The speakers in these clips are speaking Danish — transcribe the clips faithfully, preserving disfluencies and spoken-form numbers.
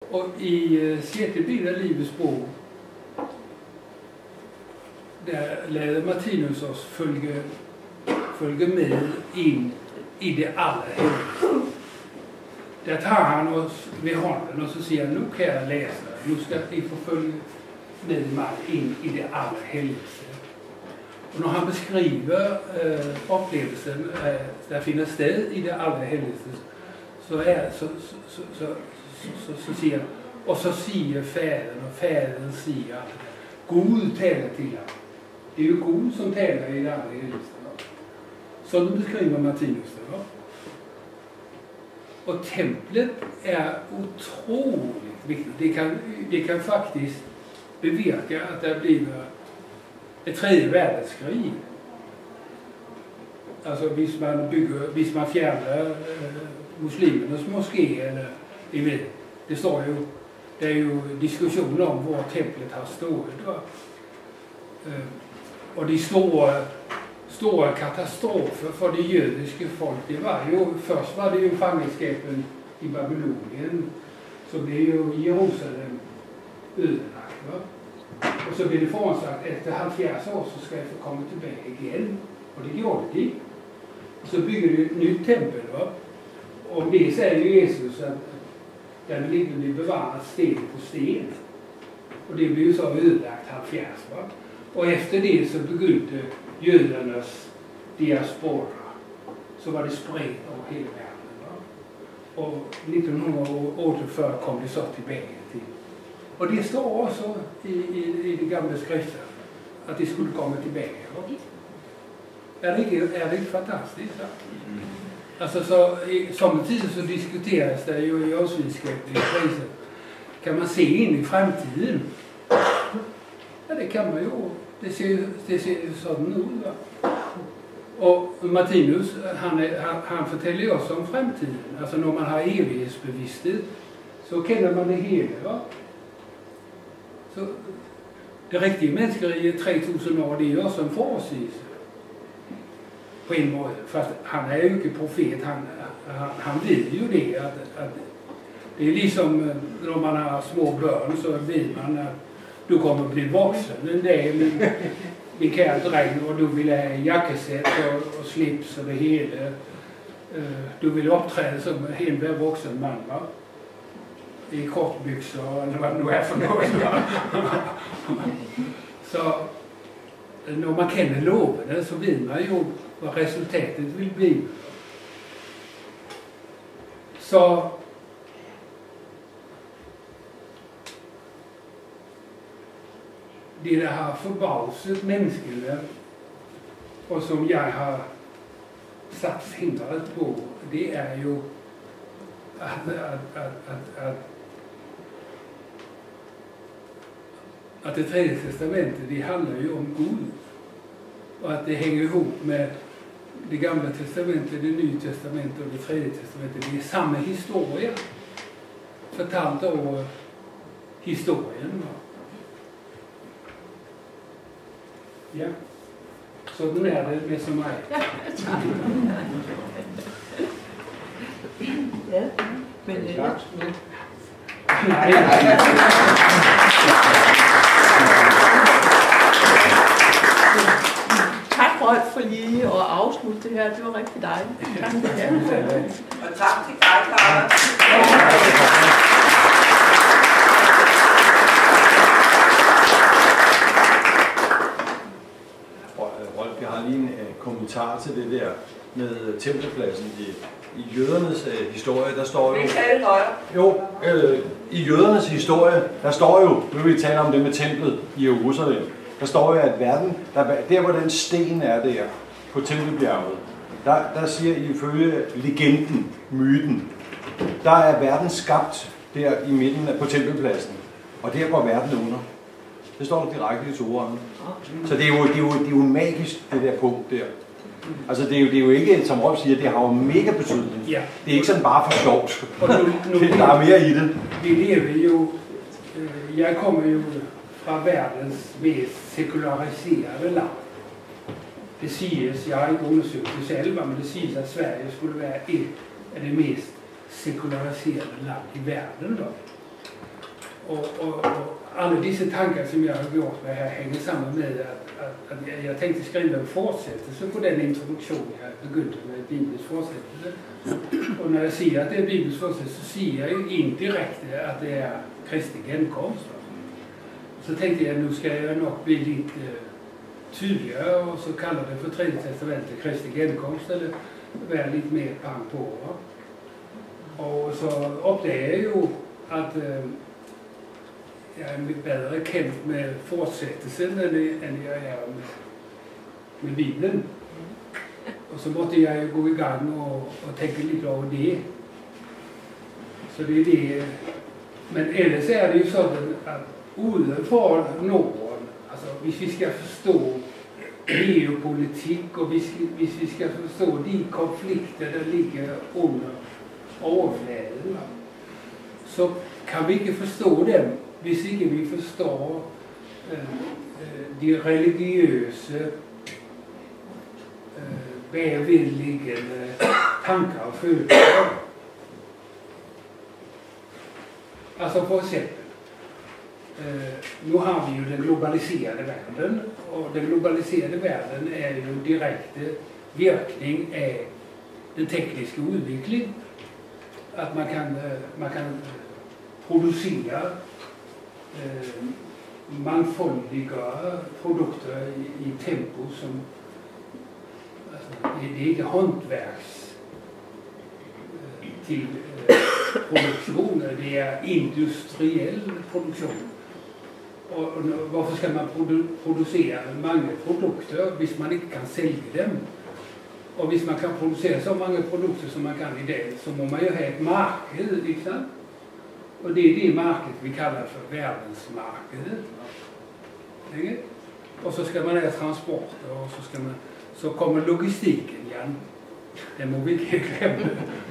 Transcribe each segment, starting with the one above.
Och i uh, sjätte bilden Livets bok, där leder Martinus oss följa, följa med in i det allra heligaste. Där tar han oss vid handen och så säger han, nu kan jag läsa, nu ska ni få följa med mig in i det allra heligaste. Och när han beskriver uh, upplevelsen uh, där finns sted i det allra heligaste, så är så så så så så, så, så säger och så säger fäden och fäden säger att Gud talar till honom. Det är ju Gud som talar i det allra heligaste. Så det beskriver Martinus det. Och templet är otroligt viktigt. Det kan, det kan faktiskt bevirka att det blir ett tredje världskrig. Alltså hvis man bygger, hvis man fjärnar eh, muslimernas moské eller i vet, det står ju, det är ju diskussioner om var templet har stått. Va? Eh, och de stora, stora katastrofer för det judiska folk, det var ju, först var det ju fångenskapen i Babylonien, så blev ju Jerusalem ödelagt. Va? Och så blev det föransagt efter halvfjerds år så ska jag få komma tillbaka igen. Och det gjorde de. Och så bygger de ett nytt tempel. Va? Och det säger ju Jesus att där vill inte bli bevarat sten på sten. Och det blir ju så ödelagt halvfjerds. Va? Och efter det så begynte judarnas diaspora. Så var det spritt över hela världen. Va? Och nittonhundraåttiofyra kom det så tillbaka till. Och det står också i, i, i de gamla skrifter att det skulle komma tillbaka. Va? Är det inte, är det inte fantastiskt? Så? Mm. Alltså så, i samtidigt så diskuteras det ju i årsvetenskapliga priser. Kan man se in i framtiden? Ja, det kan man ju. Det ser, det ser sådan ut. Va? Och Martinus, han, är, han, han förtäller oss om framtiden. Alltså när man har evighetsbevissthet så känner man det hela. Va? Så det riktiga mänskliga tre tusen år, det är ju som förutsägelse. På en måte. Fast han är ju inte profet. Han, han, han vet ju det. Att, att det är liksom när man har små barn så vet man att du kommer bli vuxen en dag. Min, min kära dräng och du vill ha jackesätt och, och slips och det hela. Du vill uppträda som en hel vuxen man, va? I kortbyxor eller vad det nu är för något. Så när man känner loven så vet man ju vad resultatet vill bli. Så det det har förbauset mänskliga och som jag har satt hindret på, det är ju att, att, att, att, att, att det tredje testamentet, det handlar ju om Gud. Och att det hänger ihop med det gamla testamentet, det nya testamentet och det tredje testamentet. Det är samma historia. Förtalt av historien. Va? Ja. Så den är det med som är. Ja, men det är Nej. Tak Rolf for lige at afslutte det her. Det var rigtig dejligt. Tak. Og tak til dig, Clara. Rolf, jeg har lige en uh, kommentar til det der med tempelpladsen i, i jødernes uh, historie. Der står jo... Jo, øh, i jødernes historie, der står jo, nu vil vi tale om det med templet i Jerusalem, der står jo, at verden, der, der hvor den sten er der, på Tempelbjerget, der, der siger ifølge legenden, myten, der er verden skabt der i midten af, på Tempelpladsen, og der går verden under. Det står der direkte i Toraen. Så det er, jo, det, er jo, det er jo magisk, det der punkt der. Altså det er, jo, det er jo ikke, som Rolf siger, det har jo mega betydning. Ja. Det er ikke sådan bare for sjovt. Der er mere i det. Vi lever jo, jeg kommer jo fra verdens mest sekulariserede land. Det siges, jeg har ikke undersøgt det selv, men det siges, at Sverige skulle være et af de mest sekulariserede land i verden. Och, och, och alla dessa tankar som jag har gjort med här hänger samman med att, att, att jag, jag tänkte skriva en fortsättelse på den introduktion jag begynte med Bibelns fortsättelse. Och när jag ser att det är Bibelns fortsättelse så ser jag ju indirekt att det är Kristi genkomst. Så tänkte jag nu ska jag nog bli lite tydligare och så kallar det för tredje testamentet Kristi genkomst eller väl lite mer pang på. Och så upplever jag ju att eh, jag är mycket bättre känt med fortsättelsen än, än jag är med, med Bibeln. Och så måste jag ju gå igång och, och tänka lite av det. Så det är det. Men ellers är det ju så att utanför Norden, alltså hvis vi ska förstå geopolitik och hvis, hvis vi ska förstå de konflikter där ligger under overfladen, så kan vi inte förstå dem hvis ikke vi förstår eh, de religiösa eh, bevilligende tankar och følelser. Alltså för exempel, eh, nu har vi ju den globaliserade världen och den globaliserade världen är ju en direkt virkning av den tekniska utvecklingen. Att man kan, man kan producera eh, mångfaldiga produkter i, i tempo som alltså, det, det är inte hantverks eh, till eh, produktion, det är industriell produktion. Och, och varför ska man produ producera många produkter hvis man inte kan sälja dem? Och hvis man kan producera så många produkter som man kan i det så må man ju ha ett marknad, liksom. Och det är det market vi kallar för världsmarknaden. Och så ska man ha transporter och så ska man så kommer logistiken igen. Det må vi inte glömma.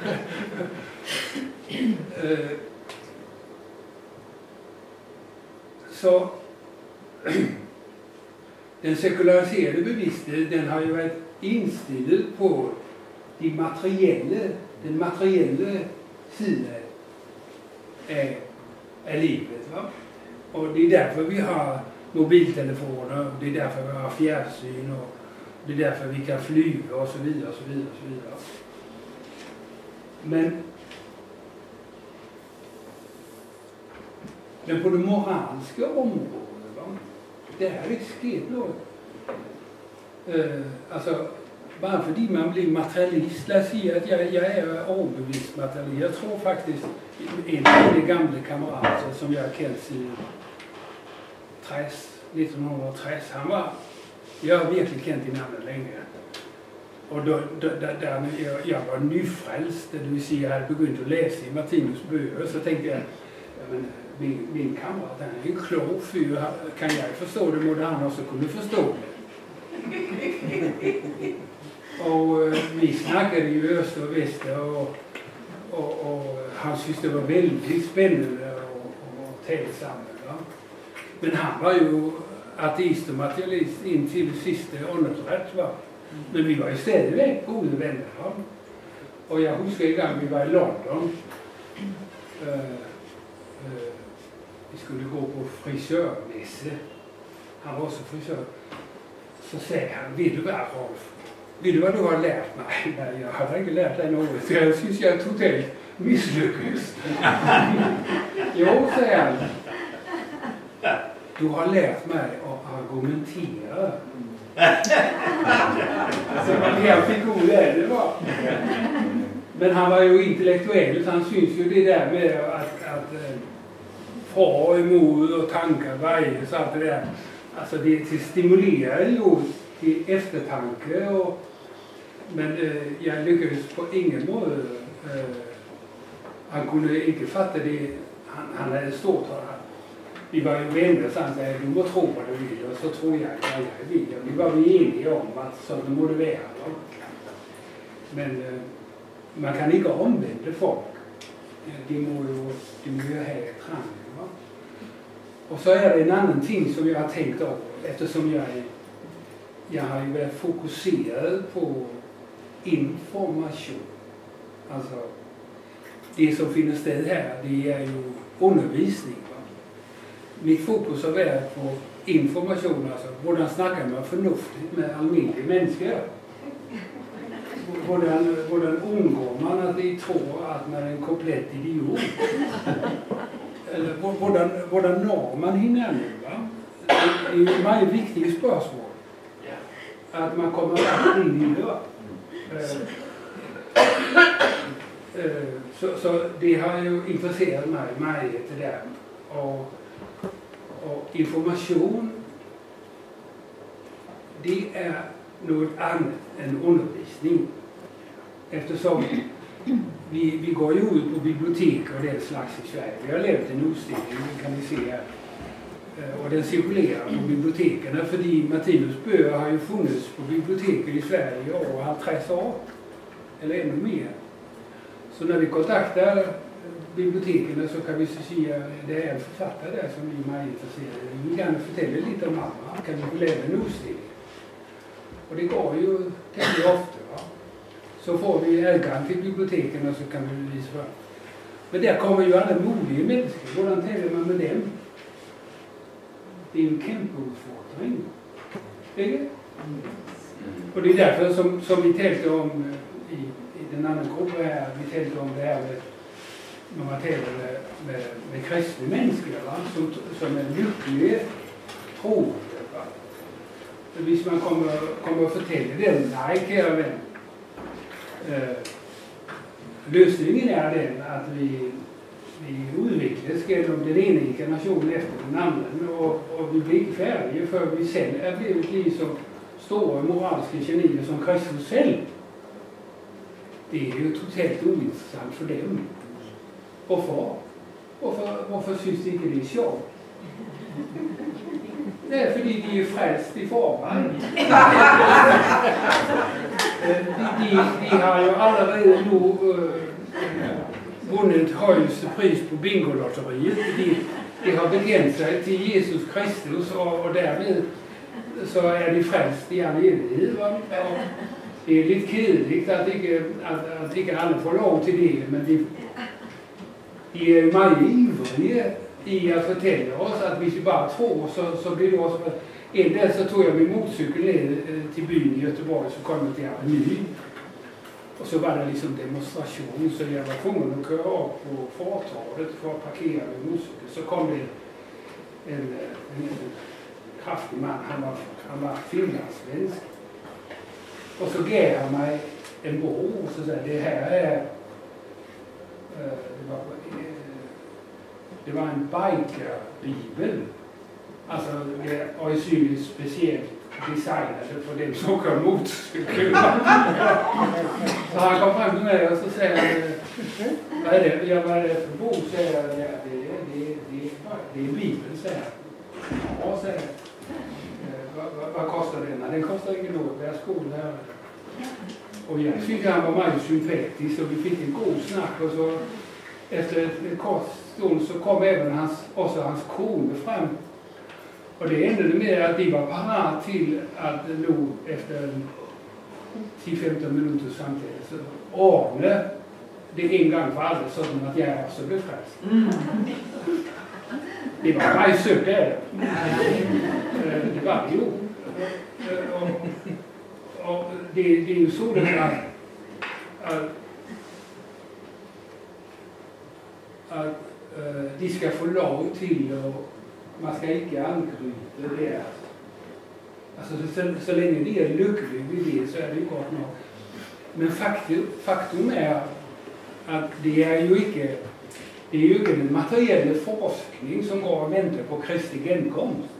Så den sekulariserade bevisstheten, den har ju varit inställd på de materiella, den materiella sidan är, är livet. Va? Och det är därför vi har mobiltelefoner, det är därför vi har fjärrsyn och det är därför vi kan flyga och så vidare och så vidare och så vidare. Men men på det moralska området, va? Det här är skett något. Uh, alltså bara för man blir materialist, låt säga att jag, jag är överbevisst materialist. Jag tror faktiskt en av de gamla kamrater som jag känns i nittonhundratrettio, han var, jag har verkligen känt i namnet länge. Och då, då, där, där jag, jag var nyfrälst, det vill säga jag hade begynt att läsa i Martinus böcker, så tänkte jag, ja, men, min, min kamrat, han är en klok fyr, kan jag förstå det, må han också kunde förstå det. Och uh, vi snackade ju öster och väster och, och, och han tyckte det var väldigt spännande och, och, och tälsamt. Men han var ju ateist och materialist in till sista åldersrätt. Va? Men vi var ju ständigt goda vänner. Va? Och jag huskar en gång vi var i London. Uh, uh, vi skulle gå på frisörmässe. Han var också frisör. Så säger han, vill du vara Rolf? Vill du vad du har lärt mig? Nej, jag har inte lärt dig något. Jag syns jag totalt misslyckas. Jo, säger han. Du har lärt mig att argumentera. Så jag fick ord där, det var. Men han var ju intellektuell, så han syns ju det där med att, att fra emot och tankar varje, så allt det där. Alltså det, det stimulerar ju till eftertanke och men eh, jag lyckades på ingen måte eh, han kunde inte fatta det han, han hade stått här. Vi var ju vänner så han säger du må tro vad du vill och så tror jag att jag vill. Vi var vi eniga om att så det må det vara. Men eh, man kan inte omvända folk. De må ju, de må ju ha ett trang. Och så är det en annan ting som jag har tänkt av eftersom jag, jag har ju varit fokuserad på information. Alltså det som finns sted här, det är ju undervisning. Va? mitt fokus har varit på information, alltså hvordan snackar man förnuftigt med almindelige människor. Hvordan, hvordan undgår man att de tror att man är en komplett idiot? Eller hvordan, hvordan når man hinanden, va? Det är ju ett väldigt viktigt spörsmål. Att man kommer rätt in i det. Så, så det har ju intresserat mig mycket det där. Och, och information, det är något annat än undervisning. Eftersom vi, vi går ju ut på bibliotek och den slags i Sverige. Vi har levt en utställning, kan ni se här. Och den cirkulerar på biblioteken. För Martinus böcker har ju funnits på biblioteken i Sverige i år, halvtreds år. Eller ännu mer. Så när vi kontaktar biblioteken så kan vi säga att det är en författare där som vi är intresserade. Vi vill gärna fortälla lite om mamma. Kan vi få lämna en utställning? Och det går ju tämligen ofta. Va? Så får vi ägaren till biblioteken och så kan vi visa fram. Men där kommer ju alla modiga människor. Hvordan talar man med dem? Det är ju en kämpeutfordring. Mm. Och det är därför som, som vi tänkte om i, i den andra gruppen här, vi tänkte om det här med när man talar med, med, med kristna människor, va? Som, som är lyckliga troende. Hvis man kommer, kommer att fortælle dem, nej kære ven, øh, løsningen er den, at vi, vi udvikles gennem den ene inkarnation efter den anden, og, og vi bliver ikke færdige, før vi selv er blevet lige så store moralske genier som Kristus selv. Det er jo totalt uinteressant for dem. Hvorfor? Hvorfor, hvorfor synes de ikke det er sjovt? Det är för de är frälst i formen. de, de, de har ju allerede nu uh, vunnit högsta pris på Bingolotteriet. De, de har bekänt sig till Jesus Kristus och, och därmed så är de frälst i all evighet. Det är lite kedeligt att inte, att, att inte alla får lov till det, men de, de är ju mycket ivriga i att fortälla oss att hvis vi bara tror så, så blir det också. En dag så tog jag min motorcykel ner till byn i Göteborg, så kom jag till Avenyn. Och så var det liksom demonstration, så jag var tvungen att köra upp på företaget för att parkera min motorcykel. Så kom det en, en, en kraftig man, han var, han var finlandssvensk. Och så gav han mig en bok och så sa det här är äh, det var, Det var en biker-bibel. Alltså det var ju synligt speciellt designade för dem som åker motorcykel. Så han kom fram till mig och så säger han, vad är det? Jag var det för bok, säger jag. Det, det, det, det, det är bibeln, säger han. Ja, säger jag. Vad, vad, vad kostar den? Den kostar ingen något, vi har skolan här. Och jag tyckte han var mycket sympatisk och vi fick en god snack och så efter ett kort stund så kom även hans, också hans kone fram. Och det ändrade med att de var parat till att nog efter tio till femton minuter samtidigt så ordna det en gång för alla så att jag också blev frälst. Mm. Det var mig sökt där. Det var det ju. Och, och det, det är ju så det att, att att uh, de ska få lov till och man ska inte angripa det. Alltså så, så länge de är lyckliga vid det så är det gott nog. Men faktum, faktum är att det är ju inte det är ju inte en materiell forskning som går och väntar på Kristi genkomst.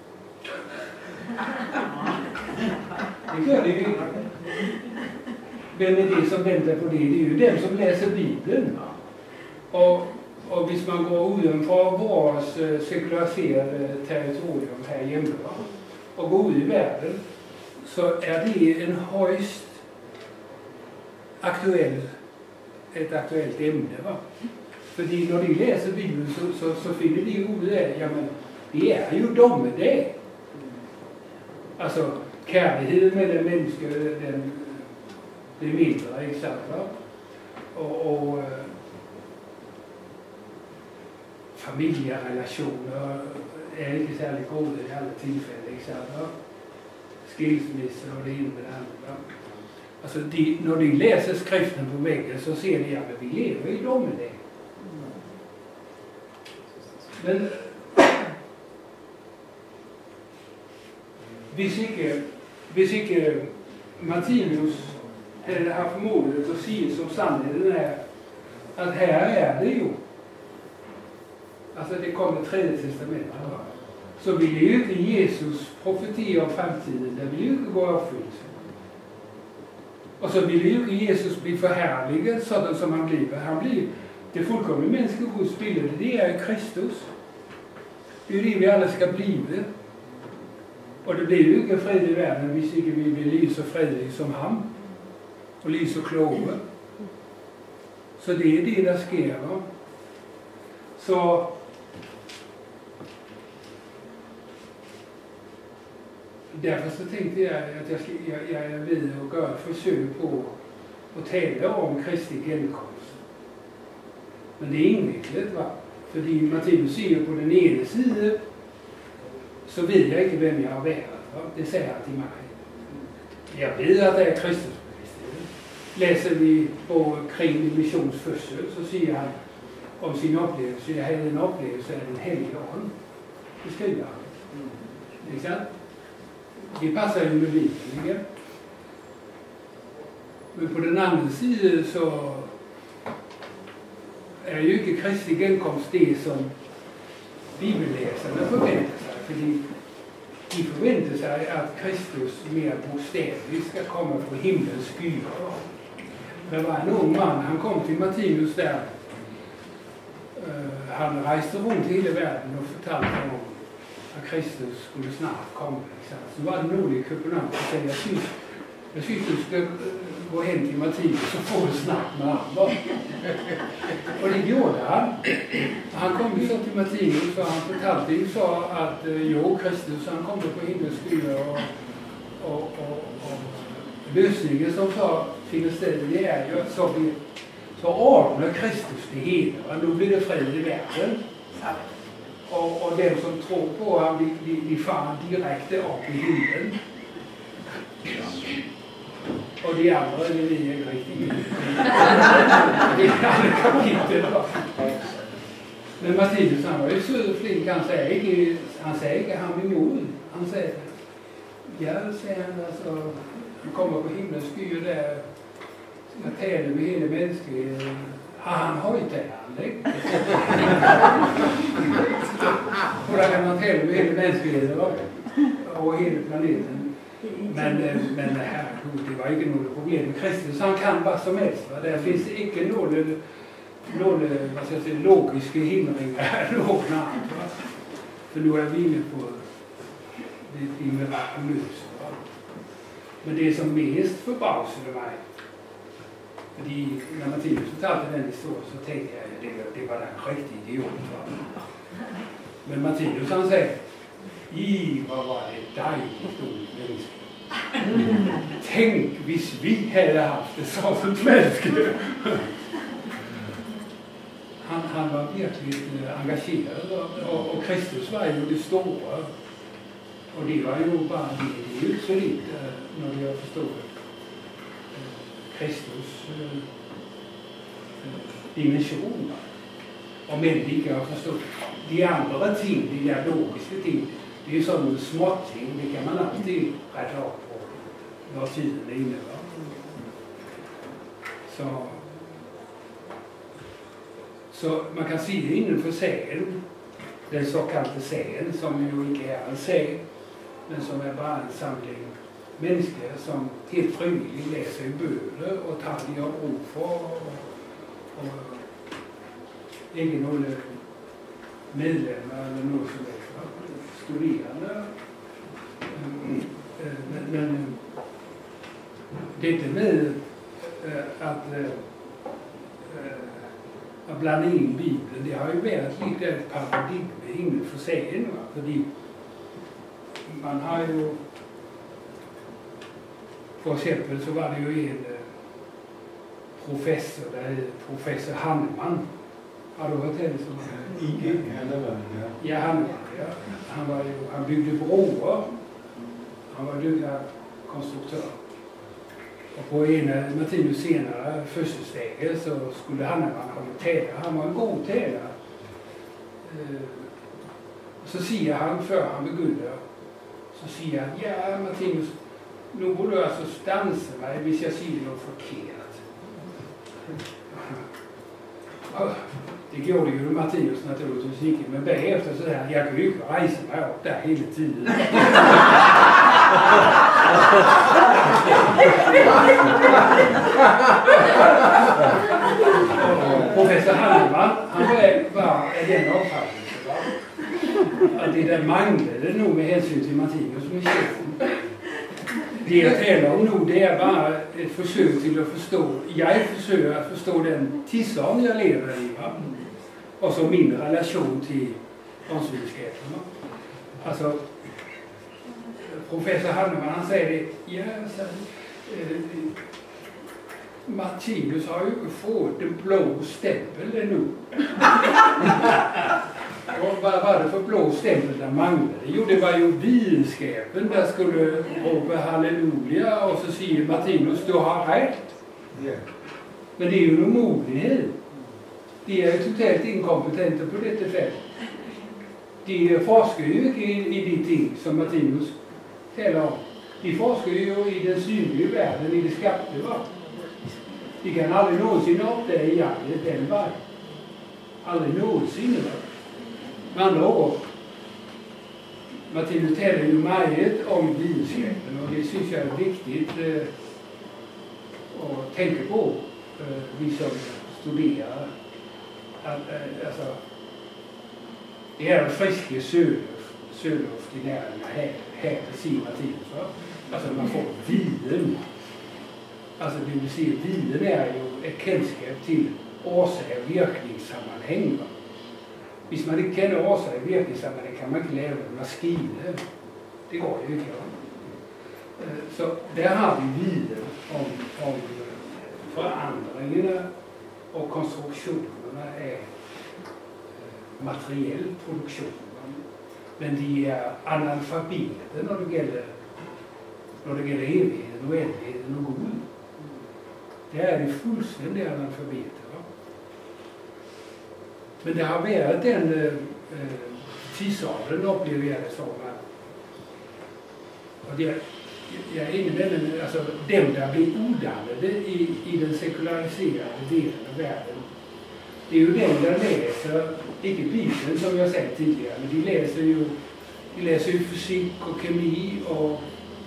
Det gör det ju inte. Vem är det som väntar på det? Det är ju den som läser Bibeln. Och Och hvis man går utanför vårt sekulariserade territorium här hemma och går ut i världen så är det en högst aktuell, ett aktuellt ämne. Va? För de, när de läser Bibeln så, så, så finner de ut det. Ja, men det är ju de med det. Alltså kärligheten med den människa, den, det är mindre, exakt. Va? Och, och familjerelationer är inte särskilt goda i alla tillfällen. Exakt. Skilsmässor och det ena med det andra. Alltså, de, när de läser skriften på väggen så ser de att vi lever i dem med det. Men hvis ikke, hvis ikke Martinus havde haft modet at sige, som sandheden er, at her er det jo. Altså det kommer tredje testamentet. Så ville jo ikke Jesus profeti om fremtiden, der ville jo ikke gå opfyldelse. Og så ville jo ikke Jesus blive forherliget, sådan som han blev. Han blev det fuldkomne menneske Guds billede, det er Kristus. Det er det, vi alle skal blive. Og det bliver jo ikke fred i verden, hvis ikke vi vil lige så fredelige som ham. Og lige så kloge. Så det er det, der sker. Så derfor så tænkte jeg, at jeg, jeg, jeg er ved at gøre et forsøg på at tale om Kristi genkomst. Men det er indviklet, var. Fordi Martinus siger på den ene side, så ved jeg ikke, hvem jeg har været. Det sagde han til mig. Jeg ved, at det er Kristus. Læser vi på krigen i missionsfødsel, så siger han om sin oplevelse. Jeg havde en oplevelse af den hellige ånd. Det skriver han. Ikke sandt? Det passer jo med Bibelen, ikke? Men på den anden side, så er jo ikke Kristi genkomst det, som bibellæserne forventer sig. Fordi de forventer sig, at Kristus mere bogstaveligt skal komme fra himlens skyer. Der var en ung mand, han kom til Martinus der. Uh, han rejste rundt hele verden og fortalte om, at Kristus skulle snart komme. Så var det nogen i København, der sagde, jeg synes, jeg synes, du skal gå hen til Martinus, så får du snakke med ham. Og det gjorde han. Og han kom så til Martinus, og han fortalte jo så, at uh, jo, Kristus, han kom på himlens skyer, og, og, og, og løsningen som så finder sted, det er jo, så, vi, så ordner Kristus det hele, og nu bliver det fred i verden. Og, og dem, som tror på ham, de, de, de farer direkte op i himlen. Og de andre, det ved jeg ikke rigtigt. Det er alle kapitler. Men Martinus, han var jo sød og flink. Han sagde ikke, han sagde ikke ham imod. Han sagde, ja, sagde han, altså, han kommer på himlens skyer der, skal tale med hele mennesket. Har han højtaleren, ikke? Og der kan man tale med hele menneskeheden over hele planeten. Men, men herregud, det var ikke noget problem. Kristus, han kan hvad som helst. Der findes ikke nogle, nogle hvad skal jeg sige, logiske hindringer af nogen art. For nu er vi inde på det, det mirakuløse. Men det som mest forbavsede mig, fordi når Martinus fortalte den historie, så tænkte jeg, at det, det var da en rigtig idiot. Men Martinus, han sagde, I, hvor var det dejligt stort menneske. Tænk, hvis vi havde haft det sådan et menneske. Han, han var virkelig engageret, og, og, og Kristus var jo det store. Og det var jo bare det, det er jo så lidt, når vi har forstået Kristus øh, dimensioner. Og men de ikke har forstået. De andre ting, de der logiske ting, det er jo sådan nogle små ting, det kan man altid rette op på, når tiden er inde. Så, så man kan sige det inden for sagen, den såkaldte sagen, som jo ikke er en sag, men som er bare en samling mennesker, som helt frivilligt læser i bøger og tager de har brug for, og, og ikke nogle medlemmer eller noget som helst, studerende. Men, men dette med at, at blande ind i Bibelen, det har jo været lidt et paradigme inden for sagen, fordi man har jo, for eksempel så var det jo en professor, der hed professor Hannemann. Har du hørt det? I G Hannemann, ja. Ja, Hannemann, ja. han, var ju, han byggde broar. Han var duktig konstruktör. Och på ena Martinus senare födelsedagar så skulle Hanneman ha en täda. Han var en god täda. Eh, så säger han för han begudar. Så säger han, ja Martinus, nu borde du alltså stansa mig hvis jag säger något förkert. Det gjorde ju Martinus naturligtvis inte, men efter så här, jag kunde ju inte resa mig upp där hela tiden. Professor Hanneman, han var bara den uppfattningen att det där manglade nog med hänsyn till Martinus mission. Det jag talar om nu, det är bara ett försök till att förstå, jag försöker att förstå den tidsån jag lever i, va? Och så min relation till åndsvetenskapen. Alltså, professor Hanneman, han säger det, ja, så, eh, Martinus har ju fått en blå stämpel nu. Och vad var det för blå stämpel där manglade? Jo, det var ju vetenskapen där skulle ropa halleluja och så säger Martinus, du har rätt. Yeah. Men det är ju en omodighet. De är ju totalt inkompetenta på detta fält. De forskar ju i, i de ting som Martinus talar om. De forskar ju i den synliga världen, i det skapte, va? De kan aldrig någonsin upp det i allt den vägen. Aldrig någonsin, va? Med andra ord, Martinus talar ju mycket om vetenskapen och det syns jag är viktigt eh, att tänka på eh, vi som studerar. Att, eh, alltså, det är en frisk söluft i näringen här, här precis Martinus. Va? Alltså man får viden. Alltså det vill säga, viden är ju ett kunskap till årsaker och virkningssammanhang. Hvis man inte känner årsaker och virkningssammanhang kan man inte lära en maskin. Det går ju inte. Så där har vi viden om, om förändringarna och konstruktionerna är materiell produktion. Men de är analfabeter när det gäller, när det gäller evigheten och ändligheten och god. Det är de fullständiga analfabeter. Va? Men det har varit den eh, tidsåldern upplever jag det som att och det, jag är inne med den, alltså dem där blir odannade i, i den sekulariserade delen av världen. Det är ju den där läser, inte Bibeln som jag sagt tidigare, men de läser ju, de läser ju fysik och kemi och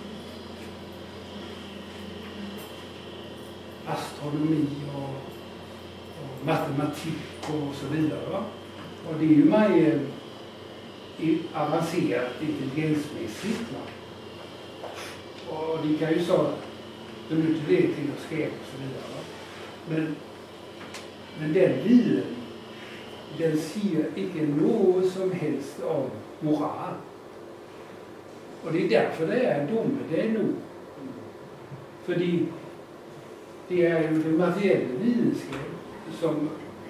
astronomi och, och matematik och så vidare. Va? Och det är ju mer avancerat intelligensmässigt. Va? Och de kan ju så benytta det till att skriva och så vidare. Va? Men, men den viden, den säger inte något som helst om moral. Och det är därför det är domen, det är nog. För de, det är ju den materiella vetenskap som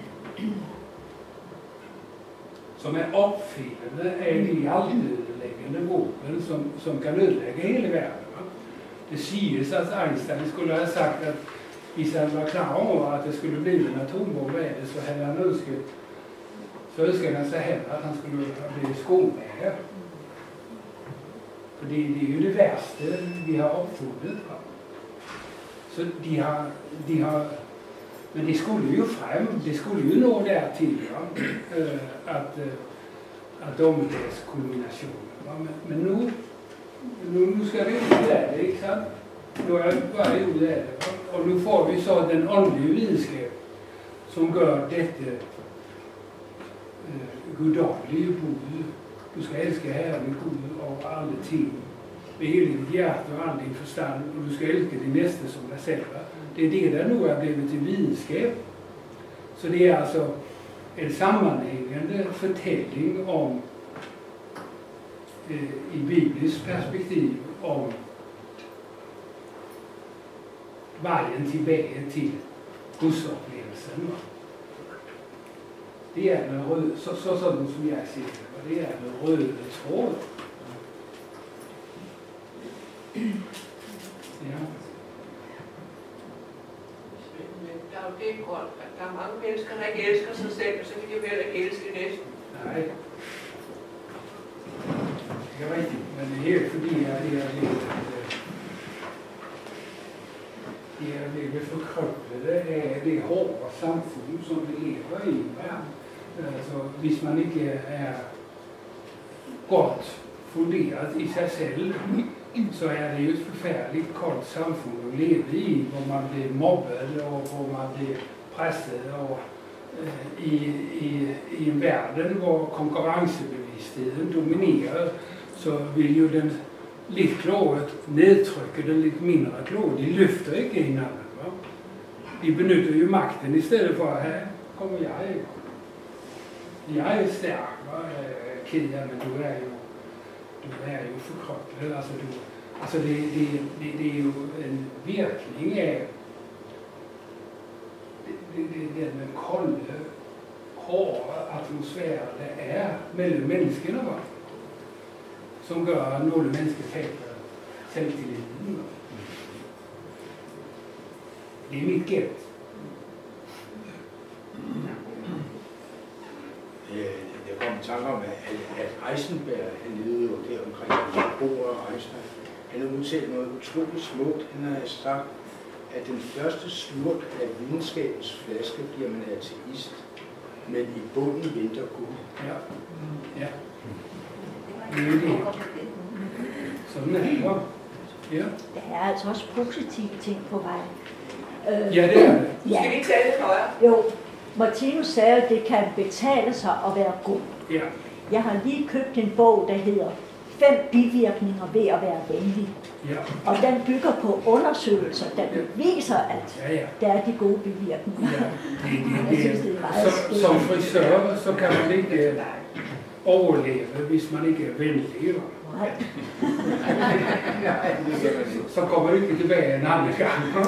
som är uppfyllande, är de allödeläggande vapen som, som kan ödelägga hela världen. Va? Det sägs att Einstein skulle ha sagt att hvis han var klar om att det skulle bli en atombomb så hade han önskat så önskade han sig hellre att han skulle bli skolmägare. För det, det är ju det värsta vi har uppfunnit. Va? Så de har, de har, men det skulle ju fram, det skulle ju nå där till ja, att, att omläs kulminationen. Ja, men, men nu, nu, nu ska vi ut där, inte sant? Nu är bara ut där. Och nu får vi så den andliga vetenskap som gör detta eh, goddagliga bud. Du ska älska Herren Gud av alla ting. Med hela ditt hjärta och all din förstand. Och du ska älska din nästa som dig själv. Det är det där nu har blivit till vetenskap. Så det är alltså en sammanhängande förtällning om eh, i bibliskt perspektiv om vägen till vägen till gudsupplevelsen. det er den røde, så, så sådan som jeg siger det, og det er den røde tråd. Ja. Der er jo det grund, at der er mange mennesker, der ikke elsker sig selv, og så kan de heller ikke elske næsten. Nej. Det er rigtigt, men det er fordi, jeg er lidt, det er lidt forkrøblet af det hårde samfund, som vi lever i. Ja. Altså, hvis man ikke er godt funderet i sig selv, så er det jo et forfærdeligt koldt samfund at leve i, hvor man bliver mobbet og hvor man bliver presset og øh, i, i, i en verden, hvor konkurrencebevidstheden dominerer, så vil jo den lidt kloget nedtrykke den lidt mindre kloge. De løfter ikke hinanden. Va? De benytter jo magten i stedet for at her kommer jeg. Jeg er stærk, Kida, men du er jo du er jo forkrøblet. Altså, du, altså det, det, det, det er jo en virkning af det, det, det, den kolde, hårde atmosfære, der er mellem menneskene, som gør, at nogle mennesker taber selvtilliden. Det er mit gæt. Jeg kom i tanke om, at, at Heisenberg, han levede jo der omkring Bohr og Einstein. Han har udtalt noget utroligt smukt. Han har sagt, at den første slurk af videnskabens flaske bliver man ateist, men i bunden venter Gud. Ja. Ja. Det er jo det. Sådan er det jo. Ja. Der er altså også positive ting på vej. Øh, ja, det er det. Ja. Skal vi ikke tale lidt højere? Jo. Martinus sagde, at det kan betale sig at være god. Ja. Jeg har lige købt en bog, der hedder Fem bivirkninger ved at være venlig. Ja. Og den bygger på undersøgelser, der beviser, at ja, ja. der er de gode bivirkninger. Ja. Det, det, det, synes, det er meget som, som frisør, så kan man ikke overleve, hvis man ikke er venlig. Nej. Så kommer du ikke tilbage en anden gang.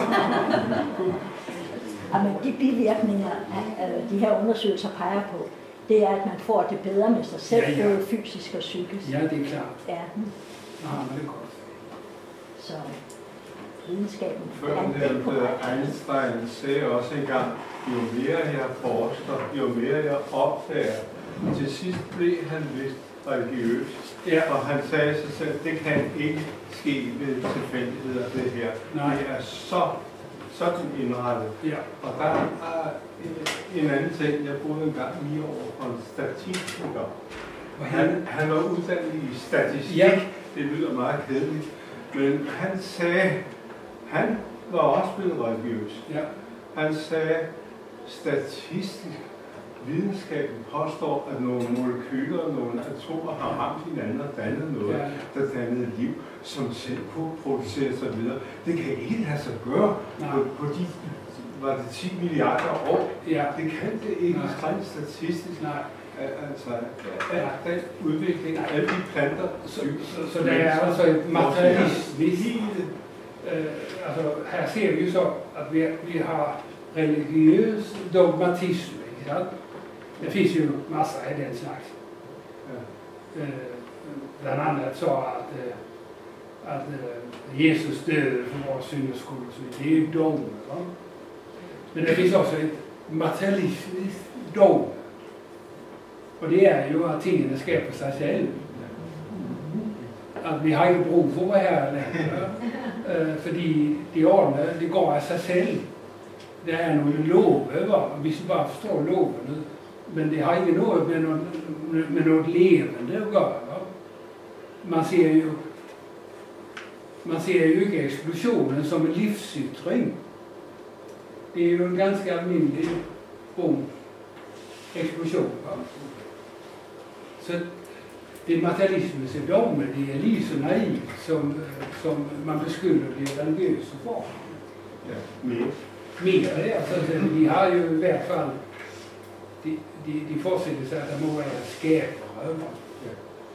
Jamen, de bivirkninger, de her undersøgelser peger på, det er, at man får det bedre med sig selv, ja, ja. Både fysisk og psykisk. Ja, det er klart. Ja. Ja, men det er godt. Så videnskaben... Før nævnte Einstein sagde også engang, jo mere jeg forsker, jo mere jeg opdager. Til sidst blev han vist religiøs, ja. Og han sagde sig selv, det kan ikke ske ved tilfældigheder, det her. Nej. Det er så sådan indrettet. Ja. Og der er en anden ting, jeg boede engang lige over for en statistiker. Han, han var uddannet i statistik, ja. Det lyder meget kedeligt, men han sagde, han var også blevet religiøs. Ja. Han sagde, statistisk videnskaben påstår, at nogle molekyler og nogle atomer har ramt hinanden og dannet noget, ja. Der dannede liv, som selv kunne producere sig videre. Det kan ikke lade sig gøre på, på de, var det ti milliarder år. Ja. Det kan det ikke rent statistisk. Nej. Altså, ja. Den udvikling af alle de planter, så, så, så der er altså et materialistisk. Øh, altså, her ser vi så, at vi, vi har religiøs dogmatisme. Ja. Det finns ju massa i den slags. Ja. Eh, bland annat så att, eh, att eh, Jesus döde för våra synders skull. Det är ju dogmer. Va? Men det finns också ett materialistiskt dogme. Och det är ju att tingene skapar sig själv. Att vi har ju brug för det här längre. eh, fordi de ordene, det går af sig selv. Der er nogle love, hvis vi bare forstår lovene, men det har ikke noget med noget, med noget levende at gøre. Man ser jo, man ser jo ikke eksplosionen som en livsytring. Det er jo en ganske almindelig bom eksplosion. Så det materialismens dogme, det er lige så naivt, som, som man beskylder de religiøse for. Ja, mere. Mere, altså, de har jo i hvert fald, de, de, de forestiller sig, at der må være skabere. Ja,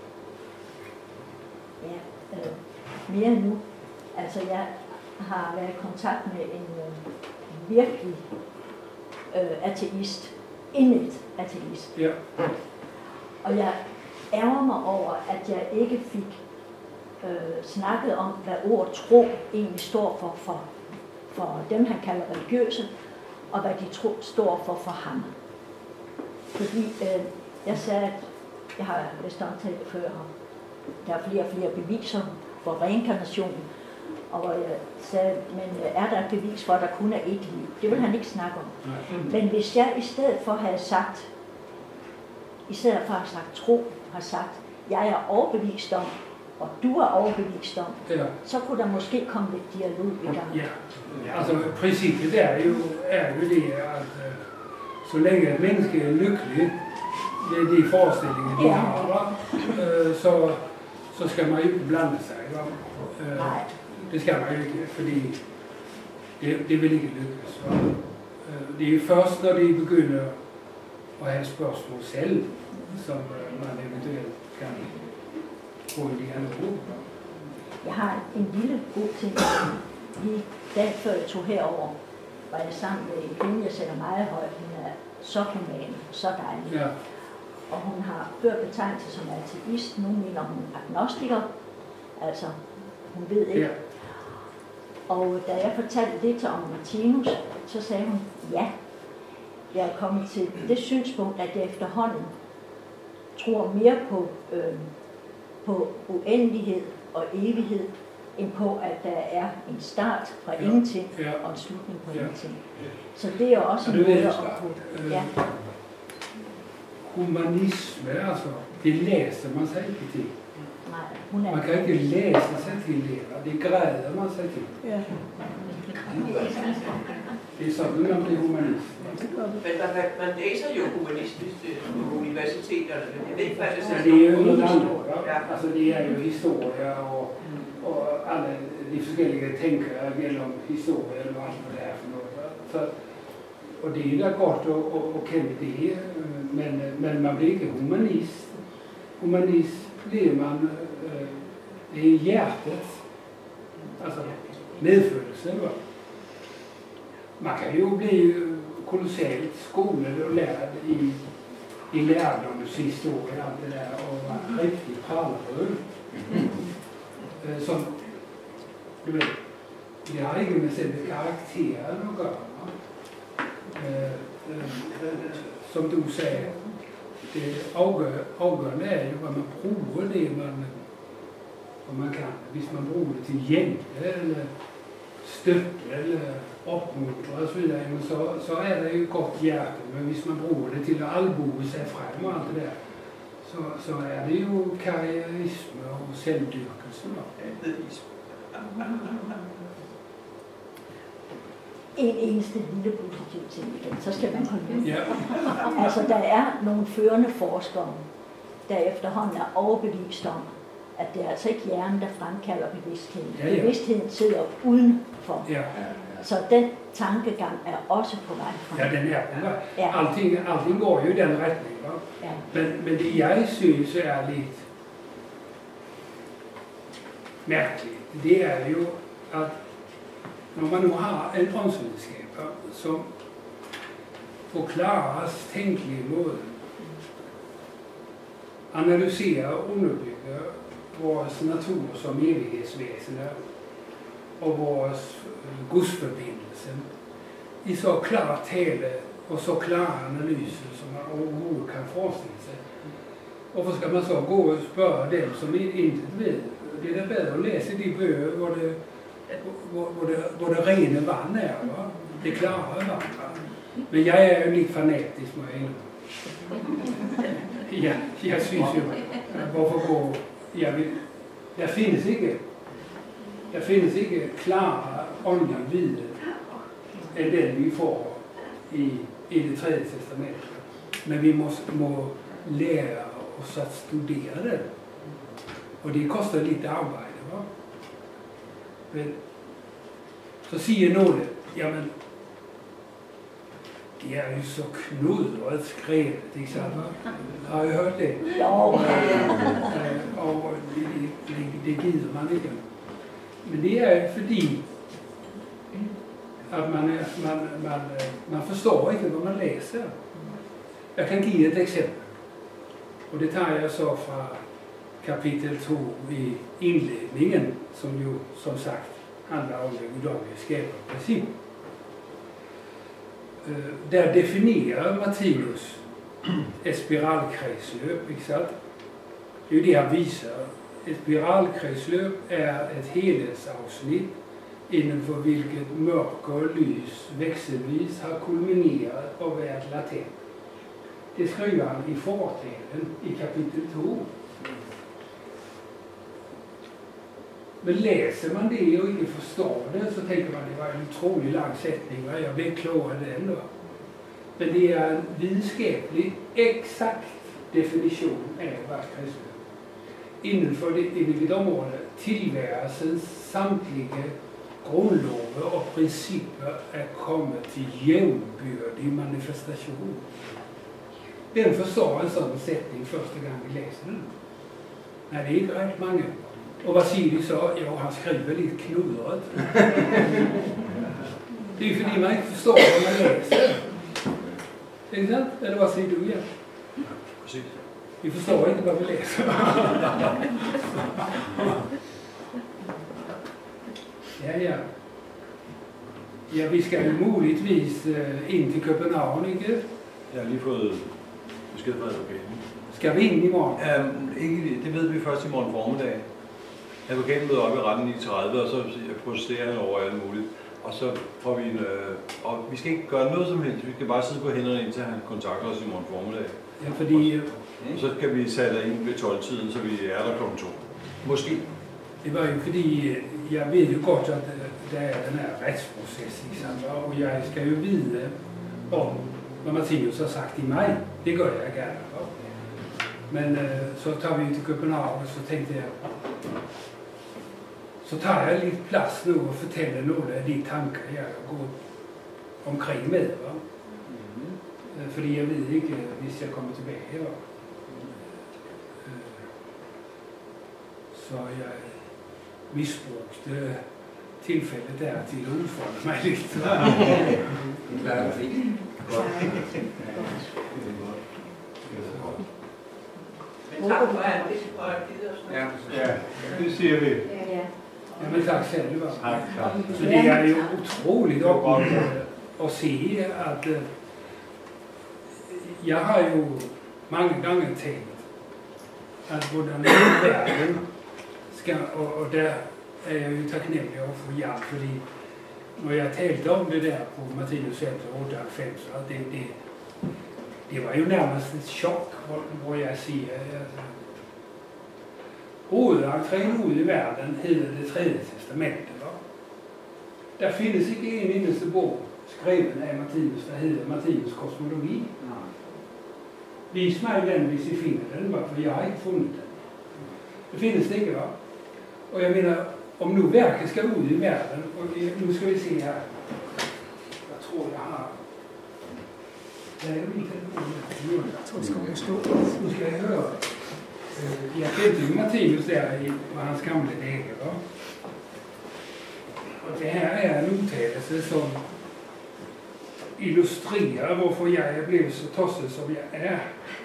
ja øh, mere nu. Altså, jeg har været i kontakt med en øh, virkelig øh, ateist, indædt ateist. Ja. Og jeg ærger mig over, at jeg ikke fik øh, snakket om, hvad ordet tro egentlig står for, for, for dem, han kalder religiøse, og hvad de tro står for for ham. Fordi øh, jeg sagde, at jeg har vist omtalt det før her, der er flere og flere beviser for reinkarnation, og hvor jeg sagde, men er der et bevis for, at der kun er ét liv? Det vil han ikke snakke om. Men hvis jeg i stedet for havde sagt, i stedet for at have sagt tro, har sagt, jeg er overbevist om, og du er overbevist om, ja. Så kunne der måske komme lidt dialog i gang. Ja, altså princippet er jo, er jo det, at uh, så længe et menneske er lykkelig med de forestillinger, de ja. har, uh, så, så skal man jo ikke blande sig. Uh, Nej. Det skal man jo ikke, fordi det, det vil ikke lykkes. Uh, det er jo først, når de begynder at have spørgsmål selv, som uh, man eventuelt kan få en dialog. Jeg har en lille god ting. Lige dagen før jeg tog herover, var jeg sammen med en kvinde, jeg sætter meget højt. Hun er så human, så dejlig. Ja. Og hun har før betegnet sig som ateist. Nu mener hun agnostiker. Altså, hun ved ikke. Ja. Og da jeg fortalte det til Onkel Martinus, så sagde hun, ja, jeg er kommet til det synspunkt, at jeg efterhånden tror mere på, øh, på uendelighed og evighed, end på, at der er en start fra ja. ingenting ja. og en slutning på ja. ingenting. Så det er også en måde at få. Ja. Humanisme, altså, det læser man sig ikke til. Nej, hun er... Man kan ikke læse sig til det, og det græder man sig til. Ja. Det er sådan, når det er humanist. Men man, man læser jo humanistisk på universiteterne, men jeg ved ikke, hvad det er. Ja, det er jo noget andet. Ja. Altså, det er jo historie, og, og alle de forskellige tænkere gennem historie, eller hvad det er for noget. Så, og det er da godt at, at, at kende det, men, men man bliver ikke humanist. Humanist bliver man, øh, det er hjertet, altså medfølelse. Man kan jo blive kolossalt skolet og lært i, i lærdommens historie, alt det der, og være rigtig pralerød. Som, du ved, det har ikke med selve karakteren at gøre. Øh, øh, som du sagde, det afgør, afgørende er jo, hvad man bruger det, man, hvad man kan. Hvis man bruger det til hjælp, eller støtte, eller opmuntre osv., så, så er det jo et godt hjerte. Men hvis man bruger det til at albue sig frem og alt det der, så, så er det jo karrierisme og selvdyrkelse. En eneste lille positiv ting igen, så skal man holde med. Ja. Altså, der er nogle førende forskere, der efterhånden er overbevist om, at det er altså ikke hjernen, der fremkalder bevidstheden. Ja, ja. Bevidstheden sidder udenfor. Ja. Så den tankegang er også på vej frem. Ja, den er på vej. Ja. Alting, alting går jo i den retning. Ja. Men, men det jeg synes er lidt mærkeligt, det er jo, at når man nu har en åndsvidenskab, som forklares tænkelige måde, analyserer og underbygger vores natur som evighedsvæsener og vores gudsforbindelse i så klar tale og så klare analyser, som man overhovedet kan forestille sig. Hvorfor skal man så gå og spørge dem, som intet ved? Det er da bedre at læse de bøger, hvor det, hvor, hvor det, hvor det rene vand er, va? Det klare vand. Men jeg er jo lidt fanatisk, må jeg Ja, jeg synes jo, hvorfor gå, jeg vil, der findes ikke, der findes ikke klare åndelige viden, end den vi får i, i det tredje testament. Men vi må, må lære os at studere det. Og det koster lidt arbejde, va? Men så siger nogen, jamen, det er jo så knudret skrevet, ikke sant? Har I hørt det? Jo. Og, og det, det, det gider man ikke. Men det er fordi, at man, man, man, man forstår ikke, hvad man læser. Jag kan ge ett exempel. Och det tar jag så från kapitel två i inledningen, som ju som sagt handlar om det gudomliga skaparprincip. Där definierar Martinus ett spiralkretslöp, exakt. Det är ju det han visar. Ett spiralkretslöp är ett helhetsavsnitt innanför vilket mörker och lys växelvis har kulminerat och varit latent. Det skriver han i förträden i kapitel två. Men läser man det och inte förstår det så tänker man det var en otroligt lång sättning. Va? Jag blev klarare ändå. Men det är en vetenskaplig exakt definition av vad kristendom. Innanför det, i vilket område tillvärelsens samtliga grundlagar och principer är kommit till jämnbördig manifestation. Den förstår en sån sättning första gången vi läser den. Nej, det är inte rätt många. Och Vasili sa, ja, han skriver lite knudret. Det är ju för det man inte förstår vad man läser. Inte sant? Eller vad säger du igen? Precis. Vi förstår inte vad vi läser. Ja, ja. Ja, vi ska ju möjligtvis in till Köpenhamn, inte? Jag har lige fået besked fra advokaten. Ska vi in imorgon? Um, ikke, det ved vi først i morgen formiddag. Advokaten møder op i retten ni tredive, og så protesterer han over alt muligt. Og så får vi en... Øh, og vi skal ikke gøre noget som helst. Vi skal bare sidde på hænderne indtil han kontakter os i morgen formiddag. Ja, fordi... Og så kan vi sætte ind ved tolv-tiden, så vi er der klokken to. Måske. Det var ju fordi, jag vet ju gott att det är den här rättsprocessen liksom, och jag ska ju veta om vad Martinus har sagt i mig. Det gör jag gärna. Men så tar vi till Köpenhamn och så tänkte jag, så tar jag lite plats nu och förtäller några av de tankar jag går omkring med. Va? Mm. För jag vet inte hvis jag kommer tillbaka. Va? Så jag missbrukade tillfället där till att ordförande mig lite. Men tak for alt det, for at give os noget. Ja, det siger vi. Ja, ja. Ja, men tack själv. Va? Tak, tak. Så det är ju otroligt upplevande att se att äh, jag har ju många gånger tänkt att både världen ska, och, och där är jag ju tacknämlig att få hjälp, för när jag tänkte om det där på Martinus center åttiofem så att det, det, det var ju närmast ett chock vad jag ser. Alltså, hovedentrén ud i världen hedder det tredje testamentet. Va? Der findes ikke en eneste bog skrevet af Martinus, der hedder Martinus kosmologi. Vis mig den, hvis I finder den, for jeg har ikke fundet den. Det findes det ikke, va? Og jeg mener, om nu værket skal ud i verden, og nu skal vi se her. Jeg tror, jeg har... Jeg er jo ikke den. Jeg tror, det skal jeg stå. Nu skal jeg høre. Jag kände ju Martinus där i hans gamla läge. Va? Och det här är en uttalelse som illustrerar varför jag blev så tossig som jag är.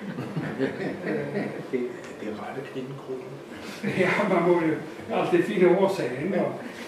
Det, det är rätt kvinnekrogen. Ja, man må ju alltid finna årsaken.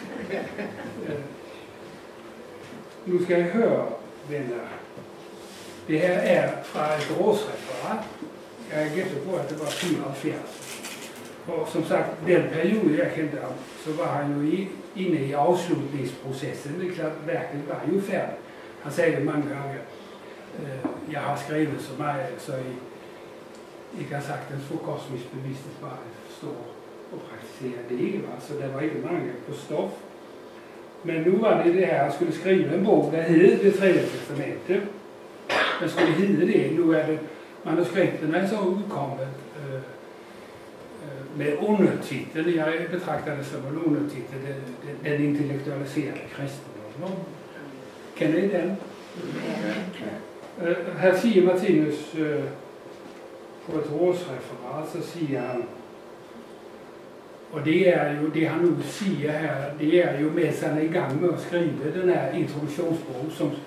Nu ska jag höra, vänner. Det här är från ett årsreferat. Jag är gissar på att det var fyraoghalvfjerds. Och som sagt, den perioden jag kände ham, så var han ju i, inne i avslutningsprocessen. Det är klart, verket var ju färdigt. Han säger många gånger, eh, jag har skrivit så mycket så i, jag har sagt en så kosmisk bevisning bara förstår och praktiserar det inte. Så det var inte många på stoff. Men nu var det det här, jag skulle skriva en bok, det heter det tredje testamentet. Men skulle heta det, nu är det manuskripten är så utkommet äh, äh, med undertiteln. Jag betraktar det som en undertitel, den, den intellektualiserade kristendomen. Kan ni den? Äh, här säger Martinus äh, på ett årsreferat, så säger han, och det är ju det han nu säger här, det är ju med sig i gång med att skriva den här introduktionsbok som,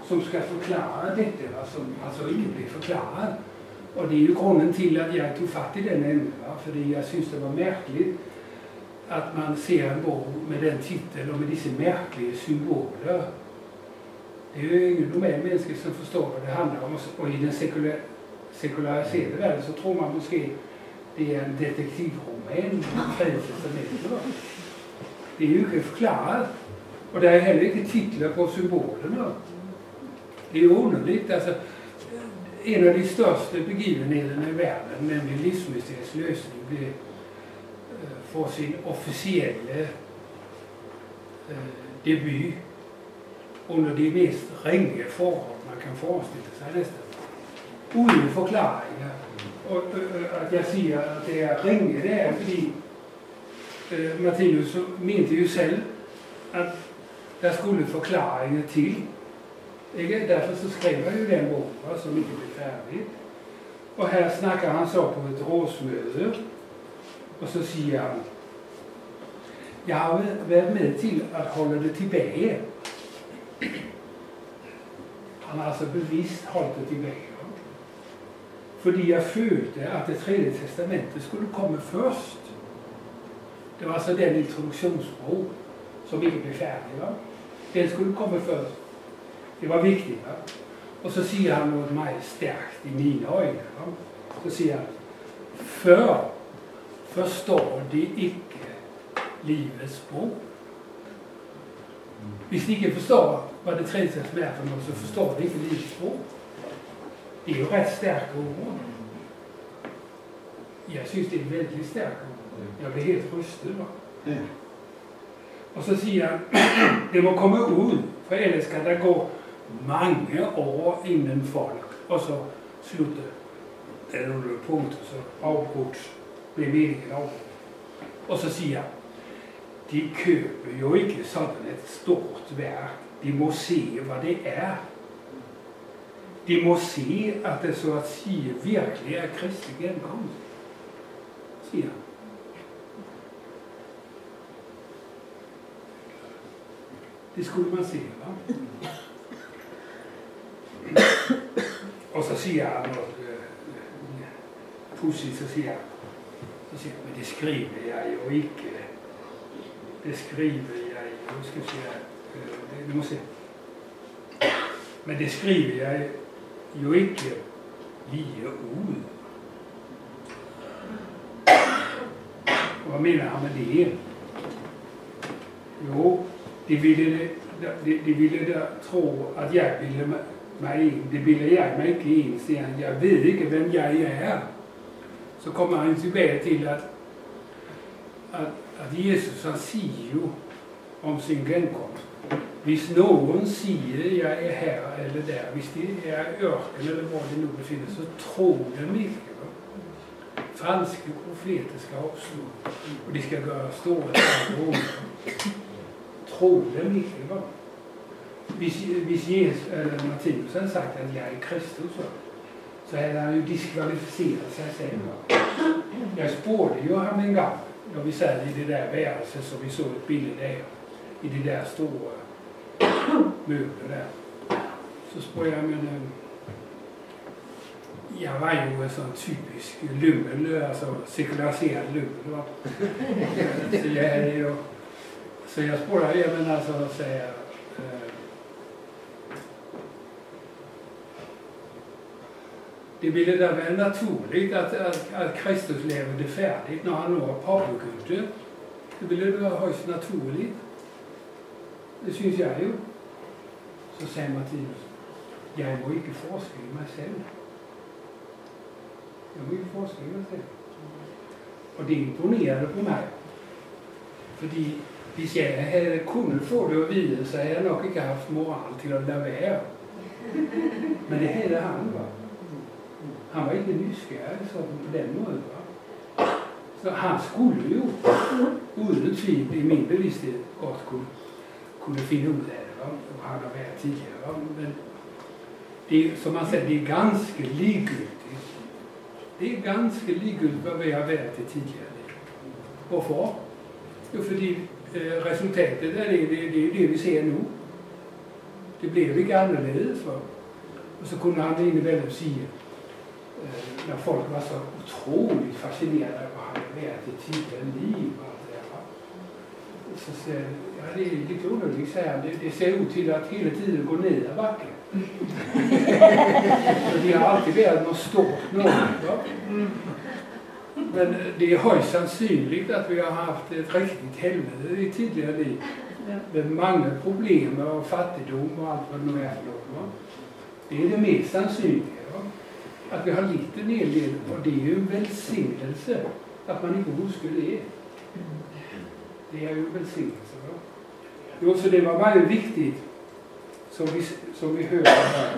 som skal forklare dette, som altså ikke bliver forklaret. Og det er jo grunden til, at jeg tog fat i den ende, fordi jeg synes, det var mærkeligt, at man ser en bog med den titel og med disse mærkelige symboler. Det er jo ingen normale mennesker, som forstår, hvad det handler om, og i den sekular, sekulariserede verden, så tror man måske, det er en detektivroman, en tredje testament. Det er jo ikke forklaret, og der er heller ikke titler på symbolerne. Det er underligt, altså, en af de største begivenhederne i verden, nemlig livsmysteriets løsning, blev for sin officielle øh, debut under de mest ringe forhold, man kan forestille sig næsten. Uden forklaringer. Og øh, at jeg siger, at det er ringe, det er fordi øh, Martinus mente jo selv, at der skulle forklaringer til. Ikke? Derfor så skrev jeg jo den bog, som ikke blev færdig. Og her snakker han så på et rådsmøde, og så siger han, jeg har været med til at holde det tilbage. Han har altså bevidst holdt det tilbage. Fordi jeg følte, at det tredje testamentet skulle komme først. Det var altså den introduktionsbog, som ikke blev færdig. Va? Den skulle komme først. Det var vigtigt. Va? Og så siger han noget meget stærkt i mine øjne. Va? Så siger han, før forstår de ikke livets bog. Hvis de ikke forstår, hvad det tredje testamentet er for noget, så forstår de ikke livets bog. Det er jo ret stærke ord. Jeg synes, det er vældig stærke ord. Jeg bliver helt rystet. Ja. Og så siger han, det må komme ud, for ellers kan der gå mange år inden folk, og så slutte der nogle punkter, så afbrudt, bliver meningen afbrudt. Og så siger han, de køber jo ikke sådan et stort værk. De må se, hvad det er. De må se, at det så at sige virkelig er Kristi genkomst, siger han. Det skulle man se, va? Og så siger han noget øh, pudsigt, så siger han, så siger han, men det skriver jeg jo ikke, det skriver jeg jo, nu skal jeg sige, øh, det må se. Men det skriver jeg jo ikke lige ud. Hvad mener han med det? Jo, de ville, de, de ville da tro, at jeg ville mig en. Det ville jeg mig ikke en, siger han. Jeg ved ikke, hvem jeg er. Så kommer han tilbage til, at, at, at Jesus han siger jo om sin genkomst. Hvis nogen siger, jeg er her eller der, hvis det er ørken eller hvor det nu befinder sig, så tror dem ikke. Franske profeter skal opstå, og de skal gøre store ting. Tro dem ikke. Hvis, hvis Jesus eller Martinus havde sagt, at jeg er Kristus, så, så havde han jo diskvalificeret sig selv. Jeg spurgte jo ham en gang, når vi sad i det der værelse, så vi så et billede af, i de der store møbler der. Så spurgte jeg, men øh, jeg var jo sådan typisk lømmel, altså sekulariseret lømmel. Så jeg havde jo, så jeg spurgte, jamen altså, sagde jeg, øh, det ville da være naturligt, at, at, at Kristus lavede det færdigt, når han nu har påbegyndt det. Det ville da være højst naturligt. Det synes jeg jo. Så sagde Martinus, jeg må ikke foreskrive mig selv. Jeg må ikke foreskrive mig selv. Og det imponerede på mig. Fordi hvis jeg havde kunnet få det at vide, så havde jeg nok ikke haft moral til at lade være. Men det havde han var. Han var ikke nysgerrig sådan på den måde. Va? Så han skulle jo, uden tvivl i min bevidsthed, godt kunne, kunne finde ud af det. Va? Og han har været tidligere. Va? Men det, som man siger, det er ganske ligegyldigt. Det er ganske ligegyldigt, hvad vi har været det tidligere. Hvorfor? Jo, fordi øh, resultatet er det, det, det, det vi ser nu. det blev ikke anderledes. Va? Och så kunde han innebära säga eh, när folk var så otroligt fascinerade av vad han hade varit i tidigare liv. Och allt det där, va? Så säger ja, det är lite onödigt, säger han. Det, det ser ut till att hela tiden gå ner backen. Så det har alltid varit något stort något. Va? Men det är högst sannolikt att vi har haft ett riktigt helvete i tidigare liv. Med många problem och fattigdom och allt vad det nu är för något. Va? Det är det mest sannolika. Va? Att vi har lite nedled, och det är ju en välsignelse att man inte huskar det. Det är ju en välsignelse. Va? Jo, så det var väldigt viktigt som vi, som vi hör här.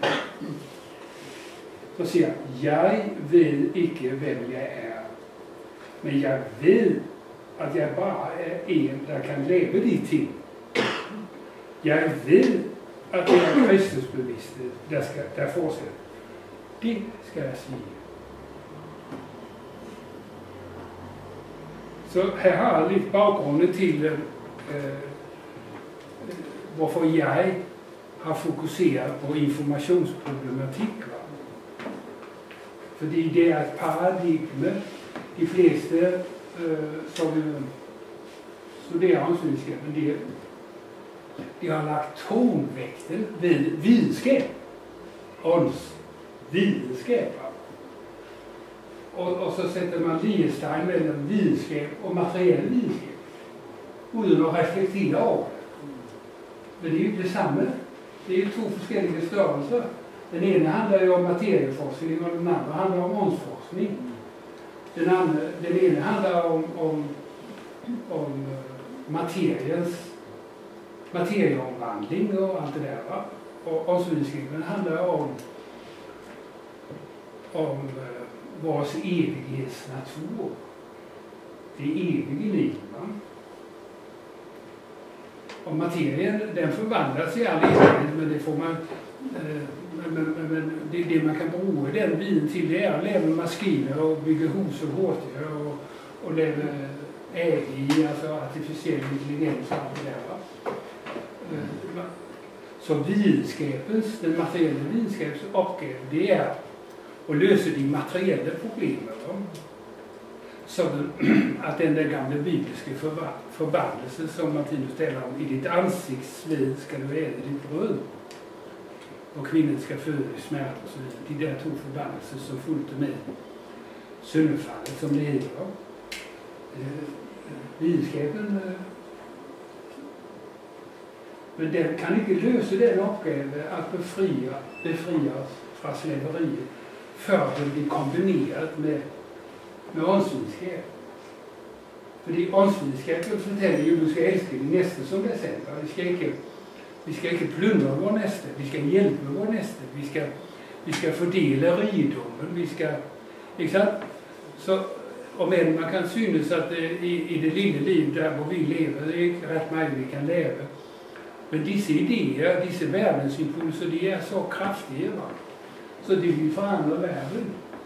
Så säger jag, jag vet inte vem jag är. Men jag vet att jag bara är en där kan leva dit till. Jag vet att jag är Kristusbevisst, där, ska, där fortsätter. Det ska jag säga. Så här har jag lite bakgrunden till eh, varför jag har fokuserat på informationsproblematik. Va? För det är ett paradigm. De flesta eh, som studerar åndsvetenskapen, de, de har lagt tonvikten vid vetenskap. Åndsvetenskap. Och, och så sätter man likhetstegn mellan vetenskap och materiell vetenskap. Utan att reflektera av det. Men det är ju detsamma. Det är ju två olika störelser. Den ena handlar ju om materieforskning och den andra handlar om åndsforskning. Den, andra, den ena handlar om, om, om materiens materieomvandling och allt det där. Va? Och åndsvetenskapen handlar om om vars evighetsnatur. Det är eviga liv. Va? Och materien, den förvandlas i all evighet, men det får man eh, men, men, men det, det man kan bruka den biten till, det är att leva med maskiner och bygga hus och båtar och, och leva äg i, alltså artificiell intelligens och allt det där. Va? Eh, så vetenskapens, den materiella vetenskapens uppgave, det är att lösa de materiella problemen. Va? Så att den där gamla bibliska förbannelsen som Martinus talar om, i ditt ansiktsvid ska du äta ditt bröd. Och kvinnan ska föda i smärta och så vidare. De där två förbannelser som följde med syndafallet som det heter. Vetenskapen, men den kan inte lösa den uppgiften att befria, befrias från slaveriet för den blir kombinerat med med åndsvetenskap. För det åndsvetenskapen förtäller ju att du ska älska din nästa som det sen. Vi ska inte, vi ska inte plundra vår nästa, vi ska hjälpa vår nästa, vi ska, vi ska fördela rikedomen, vi ska, exakt. Så om än man kan synas att i, i det lilla liv där vi lever, det är rätt mycket vi kan leva. Men dessa idéer, dessa världsimpulser, de är så kraftiga. Va? Så det vill förändra världen.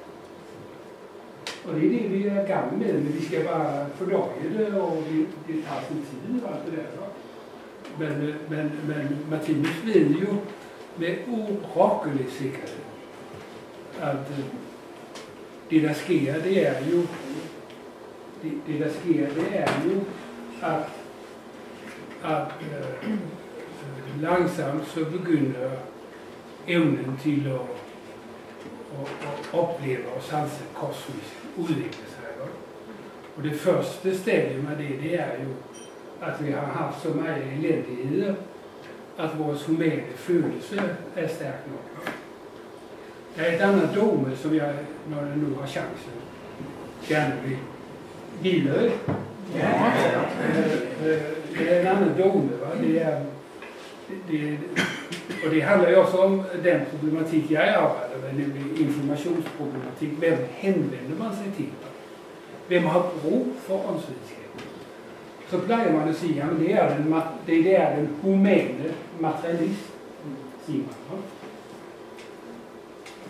Och det är det vi är gamla med, men vi ska bara fördöja det och det, det tar sin tid och allt det där. Va? Men, men, men Martinus vet ju med orakelig säkerhet att det där sker, det är ju det, det där sker, det är ju att att äh, långsamt så begynner ämnen till att och, och uppleva och sansa kosmisk utvecklas här. Och det första stadiet med det, det är ju att vi har haft så många eländigheter att vår humana födelse är stärkt nog. Det är ett annat dom som jag, när jag nu har chansen, gärna vill gilla. Ja. Det är en annan dom, va? Det är, det, och det handlar ju också om den problematik jag arbetar med, nämligen informationsproblematik. Vem hänvänder man sig till? Vem har bruk för åndsvetenskap? Så plejer man att säga att det är den, det är den humane materialist.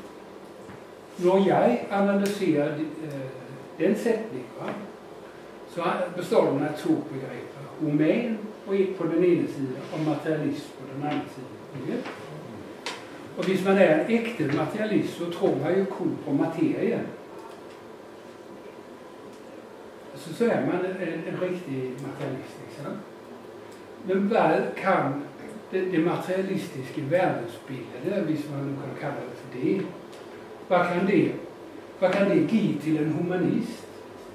När jag analyserar den sättningen, va? så består den af to begreber. Human på den ene side, og materialist på den anden side. Ikke? Og hvis man er en ægte materialist, så tror man jo kun på materien. Så, så er man en, en rigtig materialist. Ikke? Men hvad kan det, det materialistiske verdensbillede, hvis man nu kan kalde det for det, hvad kan det, hvad kan det give til en humanist?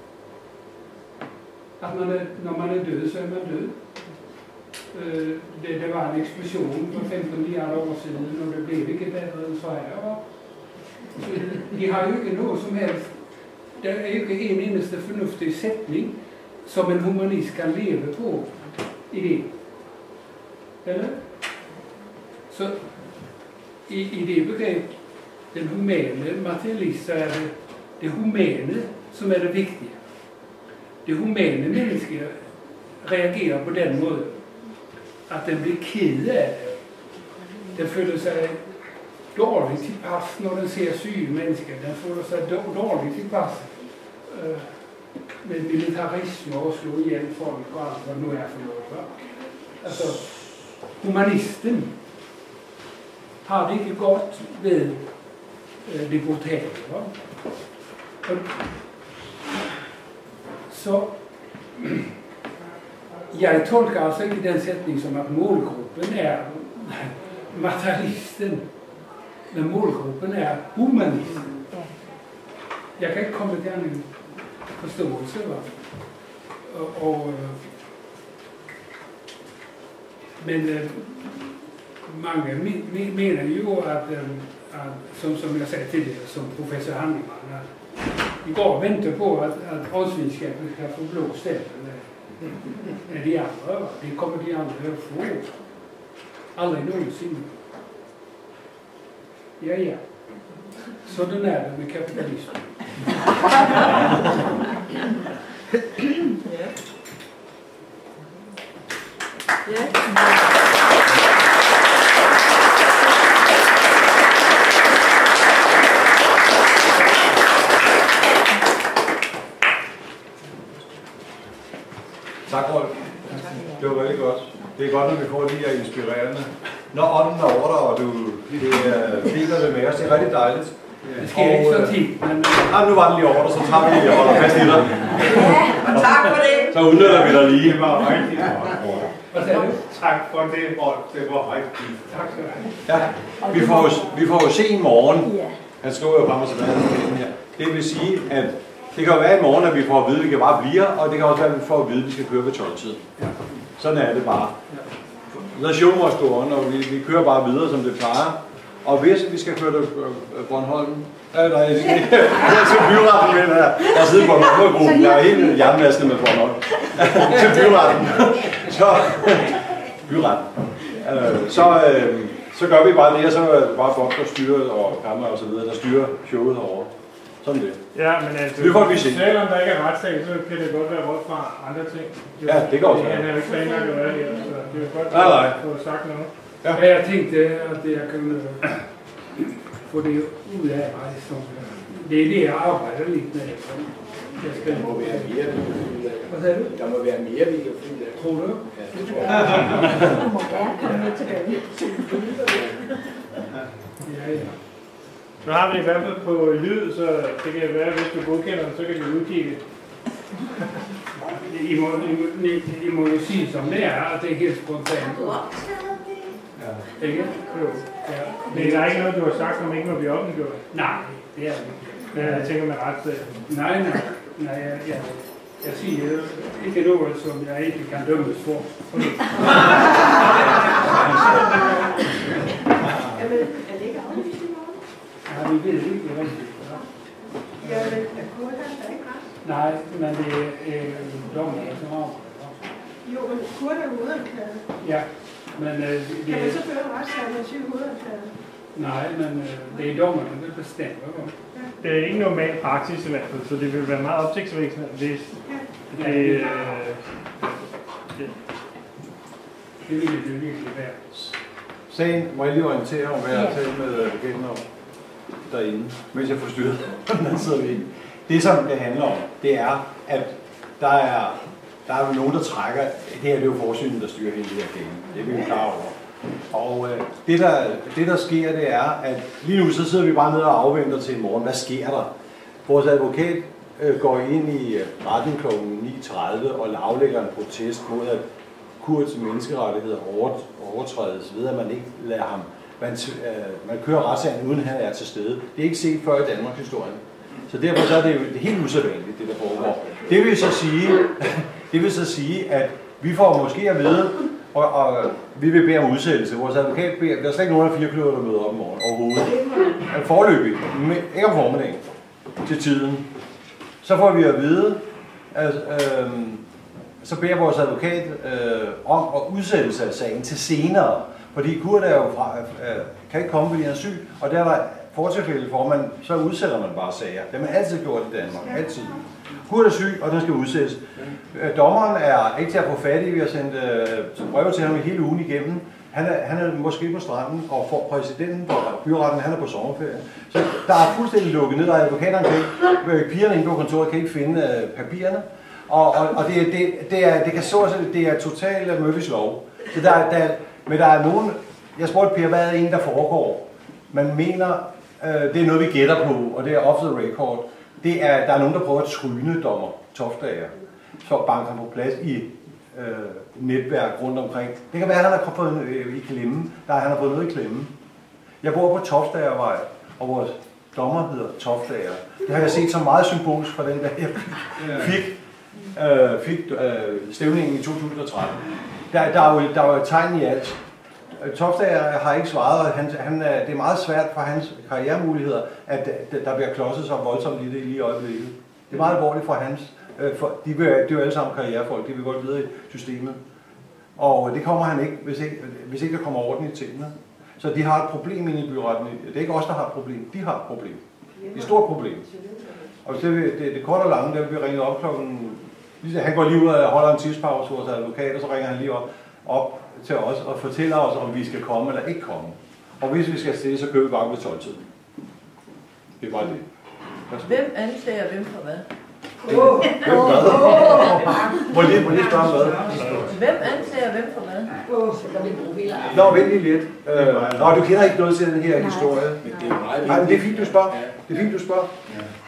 At man er, når man er død, så er man død. Øh, det, det var en eksplosion for femten milliarder år siden, og det blev ikke bedre end så her. De har jo ikke noget som helst. Der er jo ikke en eneste fornuftig sætning, som en humanist kan leve på i det. Eller? Så i, i det begreb, den humane materialist, så er det det humane, som er det vigtige. Det humane menneske reagerer på den måde, at den bliver ked af det. Den føler sig dårligt tilpas, når den ser syge mennesker. Den føler sig dårligt tilpas øh, med militarisme og slå ihjel folk og alt, hvad nu er for noget. Altså, humanisten har det ikke godt ved øh, det brutale. Så jeg tolker altså ikke den sætning som at målgruppen er materialisten, men målgruppen er humanisten. Jeg kan ikke komme til anden forståelse. Og, og, men øh, mange me, mener jo, at, øh, at som, som jeg sagde tidligere, som professor Hannemann, at vi går og venter på, at, at åndsvidenskaben kan få blå stemme af de andre. Det kommer de andre at få. Aldrig nogensinde. Ja, ja. Sådan er det med kapitalismen. Ja. Ja. Tak, Rolf. Det var rigtig godt. Det er godt, når vi får de her inspirerende. Når ånden er over dig, og du deler det med os, det er rigtig dejligt. Det sker ikke så tit, men... Ah, nu var den lige over dig, så tager vi lige og holder fast i dig. Ja, og tak for det. Så udnytter vi dig lige. Det var rigtig godt. Hvad sagde du? Tak for det, Rolf. Det var rigtig. Tak skal du have. Ja, vi får, vi får jo se i morgen. Han skriver jo frem og tilbage til her. Det vil sige, at det kan jo være i morgen, at vi får at vide, at vi kan bare blive her, og det kan også være, at vi får at vide, at vi skal køre ved tolv-tid. Sådan er det bare. The show must go on, og vi, vi kører bare videre, som det plejer. Og hvis vi skal køre til Bornholm, øh, nej, jeg skal, jeg skal byretten med her. Jeg sidder på Bornholm-gruppen, jeg er helt hjernemasket med Bornholm. Til byretten. Så, byretten. Øh, så, øh, så gør vi bare det, og så er det bare folk, der styrer, og kamera og så videre, der styrer showet herovre. Sådan det. Ja, men altså, det får vi se. Selvom der ikke er retssag, så kan det godt være råd fra andre ting. Ja, det kan også være. Han er jo ikke planlagt at være her, så det er godt nej, nej. at få sagt noget. Ja. Jeg tænkte, at jeg kunne få det ud af mig. Det er det, jeg arbejder lidt med. Jeg skal... Der må være mere, vi kan finde af. Hvad sagde du? Der må være mere, vi kan finde af. Tror du? Ja, det tror jeg. Du må gerne komme med tilbage. Ja, ja. Nu har vi i hvert fald på lyd, så det kan være, at hvis du godkender den, så kan vi udkigge. I må, I, må, I må jo sige, som det er, at det er helt spontant. Ja. Ikke? Jo. Ja. Men der er ikke noget, du har sagt, som ikke må blive offentliggjort? Nej, det er det ikke. Men jeg tænker med retssag. Nej, nej. nej jeg, jeg, jeg siger ikke noget, som jeg ikke kan dømmes for. Jamen, er det ikke afvist i morgen? Ja, vi ved ikke rigtigt. Ja, men er Kurdan der ikke ret? Nej, men det er øh, dommer, som arbejder. Jo, men Kurdan er hovedanklaget. Ja, men øh, det, Kan man så føre en retssag med syv hovedanklaget? nej, men øh, det er dommerne, der bestemmer. Ja. Det er ikke normal praksis i hvert fald, så det vil være meget opsigtsvækkende, hvis ja. det, øh, det, det vil det virkelig være. Sagen, må jeg lige orientere om, hvad jeg har talt med advokaten om derinde, mens jeg forstyrrer. Den sidder vi. Det, som det handler om, det er, at der er, der er nogen, der trækker. Det her det er jo forsynet, der styrer hele det her game. Det er vi jo klar over. Og øh, det, der, det, der sker, det er, at lige nu så sidder vi bare nede og afventer til i morgen. Hvad sker der? Vores advokat øh, går ind i retten klokken ni tredive og aflægger en protest mod, at Kurds menneskerettigheder overtrædes ved, at man ikke lader ham. Man, øh, man kører retssagen, uden han er til stede. Det er ikke set før i Danmarks historie. Så derfor så er det jo det helt usædvanligt, det der foregår. Det vil så sige, det vil så sige at vi får måske at vide, og, og vi vil bede om udsættelse. Vores advokat beder, der er slet ikke nogen af fire kløver, der møder op i morgen overhovedet. Foreløbig, ikke om formiddagen, til tiden. Så får vi at vide, at øh, så beder vores advokat øh, om at udsættelse af sagen til senere. Fordi Kurt er jo fra, øh, kan ikke komme, fordi han er syg, og der er der fortilfælde for, man, så udsætter man bare sager. Det har man altid gjort i Danmark, altid. Kurt er syg, og den skal udsættes. Dommeren er ikke til at få fat i, vi har sendt øh, breve til ham i hele ugen igennem. Han er, han er måske på stranden, og for præsidenten for byretten, han er på sommerferie. Så der er fuldstændig lukket ned, og advokaterne kan ikke, pigerne inde på kontoret kan ikke finde øh, papirerne. Og, og, og det, det, det, er, det kan så det er totalt Murphys lov. Så der, der, men der er nogen, jeg spurgte Per, hvad er det en, der foregår? Man mener, øh, det er noget, vi gætter på, og det er off the record. Det er, der er nogen, der prøver at tryne dommer Toftager, så banker han på plads i øh, netværk rundt omkring. Det kan være, at han har fået øh, i klemme. Der er, han har fået noget i klemme. Jeg bor på Toftagervej, og vores dommer hedder Toftager. Det har jeg set så meget symbolisk fra den, der jeg fik, øh, fik øh, stævningen i to tusind og tretten. Der, der, er jo, der er jo et tegn i alt. Toftager har ikke svaret, og han, han, det er meget svært for hans karrieremuligheder, at der bliver klodset så voldsomt i det lige i øjeblikket. Det er meget alvorligt for hans. For de, vil, de er jo alle sammen karrierefolk, de vil godt videre i systemet. Og det kommer han ikke, hvis ikke, hvis ikke der kommer orden i tingene. Så de har et problem inde i byretten. Det er ikke os, der har et problem. De har et problem. Det er et stort problem. Og det, det, det korte og lange, der bliver ringet op klokken... Han går lige ud og holder en tidspause hos advokat, og så ringer han lige op, op til os og fortæller os, om vi skal komme eller ikke komme. Og hvis vi skal afsted, så kører vi bare ved tolv-tiden. Det er bare det. Hvem anklager hvem for hvad? Hvem hvad? Må jeg lige spørge hvad? Hvem anklager hvem for hvad? Nå, vent lige lidt. Nå, du kender ikke noget til den her historie. Nej, men det er fint, du spørger. Det er fint, du spørger.